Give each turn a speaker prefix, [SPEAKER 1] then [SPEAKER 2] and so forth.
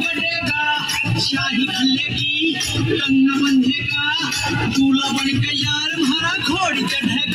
[SPEAKER 1] बढ़ेगा, शाही खलेगी, कंगा बंधेगा, दूल्हा बन के यार हमारा घोड़ी चढ़ेगा।